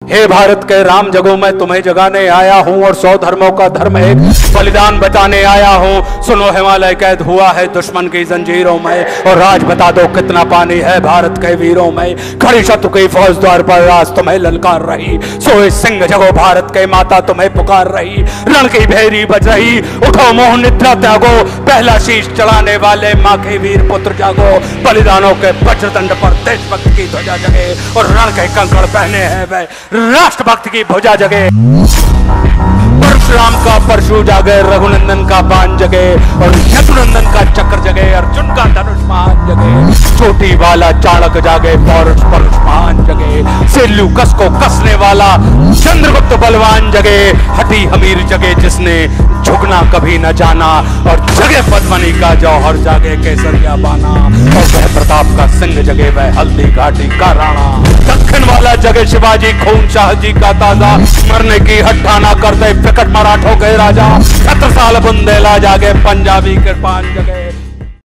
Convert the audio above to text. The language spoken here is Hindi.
हे भारत के राम जगो मैं तुम्हें जगाने आया हूँ और 100 धर्मों का धर्म एक बलिदान बचाने आया हूँ। सुनो हिमालय कैद हुआ है दुश्मन की जंजीरों में और राज बता दो कितना पानी है भारत के वीरों में। खड़ी शत्रु की फौज द्वार पर राज तुम्हें ललकार रही, सोए सिंह जगो भारत के माता तुम्हें पुकार रही। रण की भेरी बज रही, उठो मोह निद्रा त्यागो, पहला शीश चढ़ाने वाले माँ के वीर पुत्र जागो। बलिदानों के वज्रदंड पर देशभक्त की ध्वजा जगे और रण के कंकड़ पहने हैं वे राष्ट्रभक्त की भुजा जगे। परशुराम का परशु जागे, रघुनंदन का बाण जगे और यदुनंदन का चक्र जगे, अर्जुन का धनुष मान जगे। चोटी वाला चाणक जागे, पौरुष परशुमान जगे। सेल्यूकस को कसने वाला चंद्रगुप्त बलवान जगे। हठी हमीर जगे जिसने झुकना कभी न जाना और जगे पद्मनी का जौहर जागे केसरिया बाना। और वह प्रताप का सिंह जगे वह हल्दी घाटी का राणा। दक्षिण वाला जगे शिवाजी खून शाह जी का ताजा, मरने की हट्टा ना करते विकट मराठों के राजा। 70 साल बुंदेला जागे पंजाबी कृपान जगे।